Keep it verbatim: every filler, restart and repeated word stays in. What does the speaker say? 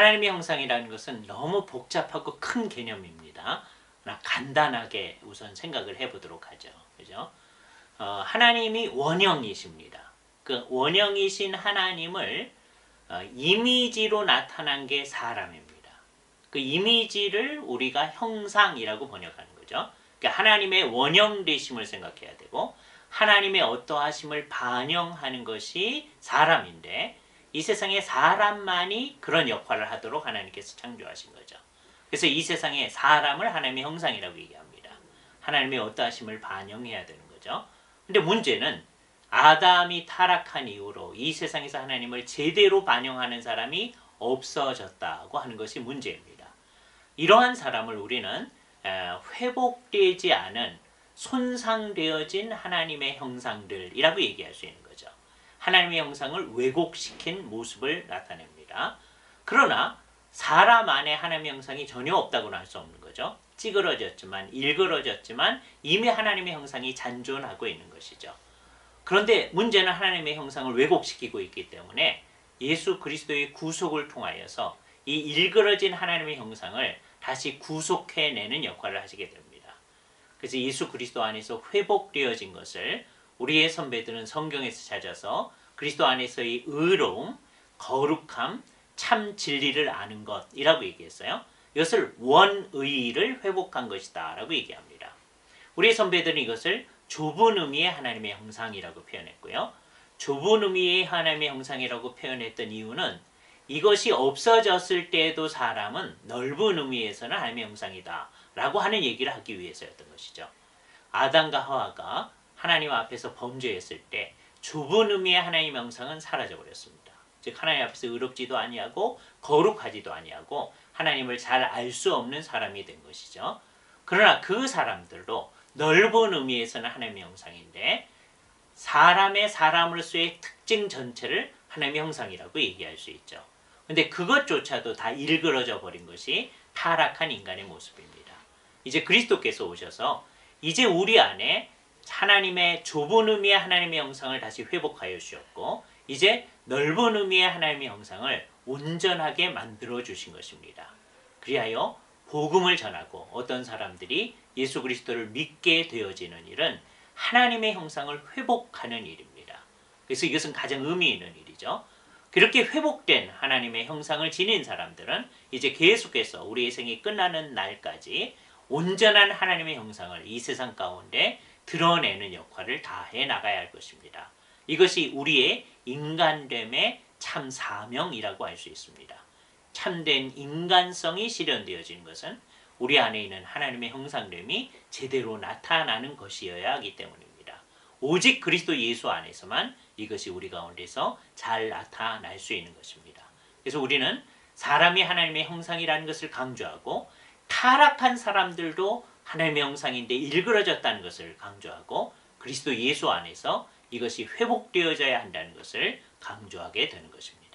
하나님의 형상이라는 것은 너무 복잡하고 큰 개념입니다. 간단하게 우선 생각을 해보도록 하죠. 그죠? 어, 하나님이 원형이십니다. 그 원형이신 하나님을 어, 이미지로 나타난 게 사람입니다. 그 이미지를 우리가 형상이라고 번역하는 거죠. 그러니까 하나님의 원형 되심을 생각해야 되고 하나님의 어떠하심을 반영하는 것이 사람인데 이 세상에 사람만이 그런 역할을 하도록 하나님께서 창조하신 거죠. 그래서 이 세상에 사람을 하나님의 형상이라고 얘기합니다. 하나님의 어떠하심을 반영해야 되는 거죠. 근데 문제는 아담이 타락한 이후로 이 세상에서 하나님을 제대로 반영하는 사람이 없어졌다고 하는 것이 문제입니다. 이러한 사람을 우리는 회복되지 않은 손상되어진 하나님의 형상들이라고 얘기할 수 있는 거죠. 하나님의 형상을 왜곡시킨 모습을 나타냅니다. 그러나 사람 안에 하나님의 형상이 전혀 없다고는 할 수 없는 거죠. 찌그러졌지만 일그러졌지만 이미 하나님의 형상이 잔존하고 있는 것이죠. 그런데 문제는 하나님의 형상을 왜곡시키고 있기 때문에 예수 그리스도의 구속을 통하여서 이 일그러진 하나님의 형상을 다시 구속해내는 역할을 하시게 됩니다. 그래서 예수 그리스도 안에서 회복되어진 것을 우리의 선배들은 성경에서 찾아서 그리스도 안에서의 의로움, 거룩함, 참 진리를 아는 것이라고 얘기했어요. 이것을 원의를 회복한 것이다 라고 얘기합니다. 우리의 선배들은 이것을 좁은 의미의 하나님의 형상이라고 표현했고요. 좁은 의미의 하나님의 형상이라고 표현했던 이유는 이것이 없어졌을 때에도 사람은 넓은 의미에서는 하나님의 형상이다 라고 하는 얘기를 하기 위해서였던 것이죠. 아담과 하와가 하나님 앞에서 범죄했을 때 좁은 의미의 하나님의 형상은 사라져버렸습니다. 즉 하나님 앞에서 의롭지도 아니하고 거룩하지도 아니하고 하나님을 잘 알 수 없는 사람이 된 것이죠. 그러나 그 사람들도 넓은 의미에서는 하나님의 형상인데 사람의 사람으로서의 특징 전체를 하나님의 형상이라고 얘기할 수 있죠. 근데 그것조차도 다 일그러져 버린 것이 타락한 인간의 모습입니다. 이제 그리스도께서 오셔서 이제 우리 안에 하나님의 좁은 의미의 하나님의 형상을 다시 회복하여 주셨고 이제 넓은 의미의 하나님의 형상을 온전하게 만들어 주신 것입니다. 그리하여 복음을 전하고 어떤 사람들이 예수 그리스도를 믿게 되어지는 일은 하나님의 형상을 회복하는 일입니다. 그래서 이것은 가장 의미 있는 일이죠. 그렇게 회복된 하나님의 형상을 지닌 사람들은 이제 계속해서 우리의 생이 끝나는 날까지 온전한 하나님의 형상을 이 세상 가운데 드러내는 역할을 다해 나가야 할 것입니다. 이것이 우리의 인간됨의 참 사명이라고 할 수 있습니다. 참된 인간성이 실현되어지는 것은 우리 안에 있는 하나님의 형상됨이 제대로 나타나는 것이어야 하기 때문입니다. 오직 그리스도 예수 안에서만 이것이 우리 가운데서 잘 나타날 수 있는 것입니다. 그래서 우리는 사람이 하나님의 형상이라는 것을 강조하고 타락한 사람들도 하나님의 형상인데 일그러졌다는 것을 강조하고 그리스도 예수 안에서 이것이 회복되어져야 한다는 것을 강조하게 되는 것입니다.